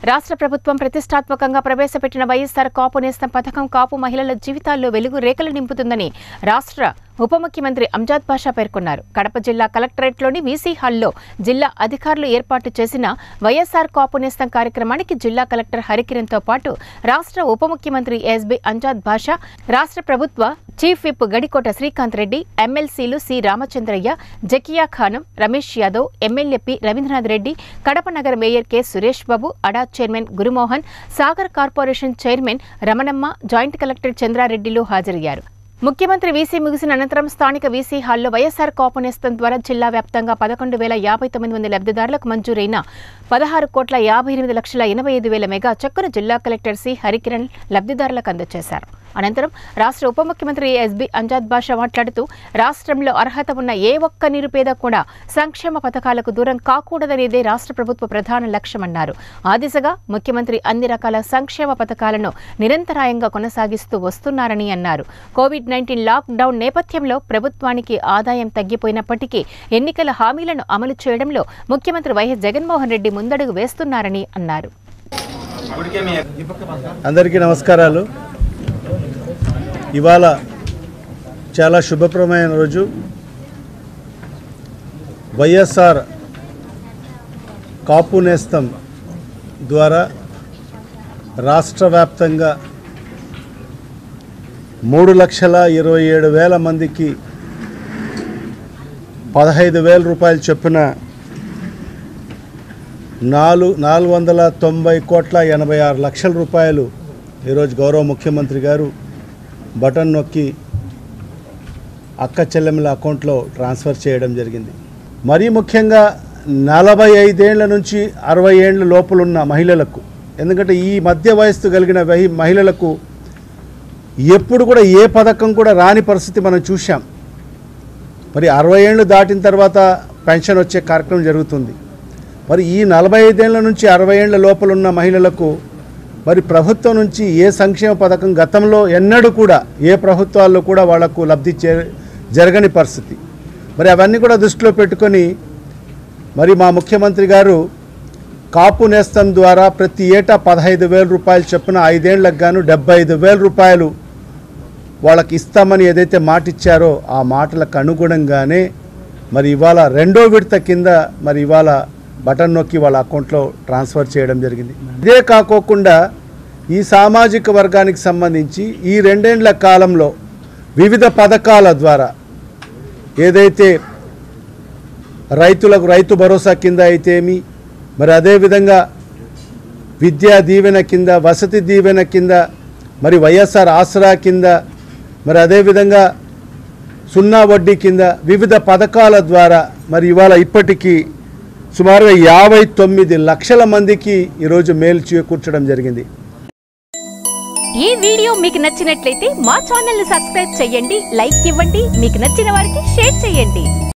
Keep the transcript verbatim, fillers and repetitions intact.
రాష్ట్ర ప్రభుత్వం ప్రతిష్టాత్మకంగా ప్రవేశపెట్టిన వైఎస్ఆర్ కాపు నేస్తం పథకం కాపు మహిళల జీవితాల్లో వెలుగు రేఖలు నింపుతుందని రాష్ట్ర ఉప ముఖ్యమంత్రి అంజాద్ బాషా పేర్కొన్నారు. కడప జిల్లా కలెక్టరేట్లోని వీసీ హాల్లో జిల్లా అధికారులు ఏర్పాటు చేసిన వైఎస్ఆర్ కాపు నేస్తం కార్యక్రమానికి జిల్లా కలెక్టర్ హరికిరణ్తో పాటు రాష్ట్ర ఉప ముఖ్యమంత్రి ఎస్బి అంజాద్ బాషా, రాష్ట్ర ప్రభుత్వ చీఫ్ విప్ గడికోట శ్రీకాంత్ రెడ్డి, ఎమ్మెల్సీలు C Ramachandraiah, Zakia Khanam, Ramesh Yadav, MLA P Ravindranath Reddy, Kadapa నగర mayor K Suresh Babu, ADA chairman Gurumohan, Sagar corporation chairman Ramanamma, joint collector చంద్రారెడ్డిలు హాజరయ్యారు. ముఖ్యమంత్రి వీసీ ముగిసిన అనంతరం స్థానిక వీసీ హాల్లో వైఎస్ఆర్ కాపు నేస్తం ద్వారా జిల్లా వ్యాప్తంగా పదకొండు వేల యాభై తొమ్మిది మంది లబ్ధిదారులకు మంజూరైన పదహారు కోట్ల యాభై ఎనిమిది లక్షల ఎనభై ఐదు వేల మెగా చెక్కును జిల్లా కలెక్టర్ సి హరికిరణ్ లబ్ధిదారులకు అందజేశారు. అనంతరం రాష్ట్ర ఉప ముఖ్యమంత్రి ఎస్బి అంజాద్ బాషా మాట్లాడుతూ రాష్ట్రంలో అర్హత ఉన్న ఏ ఒక్క నిరుపేద కూడా సంక్షేమ పథకాలకు దూరం కాకూడదనేదే రాష్ట్ర ప్రభుత్వ ప్రధాన లక్ష్యమన్నారు. ఆ దిశగా ముఖ్యమంత్రి అన్ని రకాల సంక్షేమ పథకాలను నిరంతరాయంగా కొనసాగిస్తూ వస్తున్నారని అన్నారు. కోవిడ్ నైన్టీన్ లాక్ డౌన్ నేపథ్యంలో ప్రభుత్వానికి ఆదాయం తగ్గిపోయినప్పటికీ ఎన్నికల హామీలను అమలు చేయడంలో ముఖ్యమంత్రి వైఎస్ జగన్మోహన్ రెడ్డి ముందడుగు వేస్తున్నారని అన్నారు. అందరికీ నమస్కారాలు. ఇవాళ చాలా శుభప్రదమైన రోజు. వైఎస్ఆర్ కాపు నేస్తం ద్వారా రాష్ట్ర వ్యాప్తంగా మూడు లక్షల ఇరవై ఏడు వేల మందికి పదహైదు వేల రూపాయలు చొప్పున నాలుగు నాలుగు వందల తొంభై కోట్ల ఎనభై ఆరు లక్షల రూపాయలు ఈరోజు గౌరవ ముఖ్యమంత్రి గారు బటన్ నొక్కి అక్క చెల్లెమ్మల అకౌంట్లో ట్రాన్స్ఫర్ చేయడం జరిగింది. మరీ ముఖ్యంగా నలభై ఐదేళ్ల నుంచి అరవై ఏళ్ళ లోపలున్న మహిళలకు, ఎందుకంటే ఈ మధ్య వయస్సు కలిగిన మహిళలకు ఎప్పుడు కూడా ఏ పథకం కూడా రాని పరిస్థితి మనం చూసాం. మరి అరవై ఏళ్ళు దాటిన తర్వాత పెన్షన్ వచ్చే కార్యక్రమం జరుగుతుంది. మరి ఈ నలభై ఐదేళ్ల నుంచి అరవై ఏళ్ల లోపలున్న మహిళలకు మరి ప్రభుత్వం నుంచి ఏ సంక్షేమ పథకం గతంలో ఎన్నడూ కూడా ఏ ప్రభుత్వాల్లో కూడా వాళ్లకు లబ్ధి జరగని పరిస్థితి. మరి అవన్నీ కూడా దృష్టిలో పెట్టుకొని మరి మా ముఖ్యమంత్రి గారు కాపు నేస్తం ద్వారా ప్రతి ఏటా పదహైదు వేల రూపాయలు చొప్పున ఐదేళ్లకు గాను డెబ్బై ఐదు వేల రూపాయలు వాళ్ళకి ఇస్తామని ఏదైతే మాట ఇచ్చారో ఆ మాటలకు అనుగుణంగానే మరి ఇవాళ రెండో విడత కింద మరి ఇవాళ బటన్ నొక్కి వాళ్ళ అకౌంట్లో ట్రాన్స్ఫర్ చేయడం జరిగింది. ఇదే కాకోకుండా ఈ సామాజిక వర్గానికి సంబంధించి ఈ రెండేండ్ల కాలంలో వివిధ పథకాల ద్వారా ఏదైతే రైతులకు రైతు భరోసా కింద అయితేమి, మరి అదేవిధంగా విద్యా దీవెన కింద, వసతి దీవెన కింద, మరి వైఎస్ఆర్ ఆసరా కింద, మరి అదేవిధంగా సున్నా వడ్డీ కింద వివిధ పథకాల ద్వారా మరి ఇవాళ ఇప్పటికీ సుమారుగా యాభై తొమ్మిది లక్షల మందికి ఈరోజు మేలు చేకూర్చడం జరిగింది. ఈ వీడియో మీకు నచ్చినట్లయితే మా ఛానల్ ని సబ్స్క్రైబ్ చేయండి, లైక్ ఇవ్వండి, మీకు నచ్చిన వారికి షేర్ చేయండి.